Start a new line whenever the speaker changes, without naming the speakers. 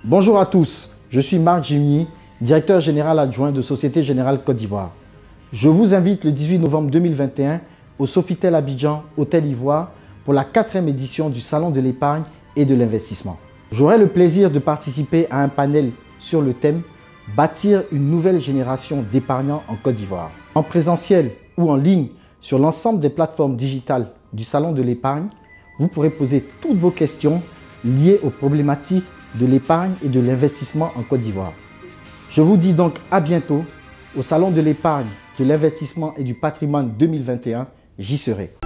Bonjour à tous, je suis Marc Gimny, directeur général adjoint de Société Générale Côte d'Ivoire. Je vous invite le 18 novembre 2021 au Sofitel Abidjan, Hôtel Ivoire, pour la 4e édition du Salon de l'épargne et de l'investissement. J'aurai le plaisir de participer à un panel sur le thème « Bâtir une nouvelle génération d'épargnants en Côte d'Ivoire ». En présentiel ou en ligne sur l'ensemble des plateformes digitales du Salon de l'épargne, vous pourrez poser toutes vos questions liées aux problématiques de l'épargne et de l'investissement en Côte d'Ivoire. Je vous dis donc à bientôt au Salon de l'épargne, de l'investissement et du patrimoine 2021. J'y serai.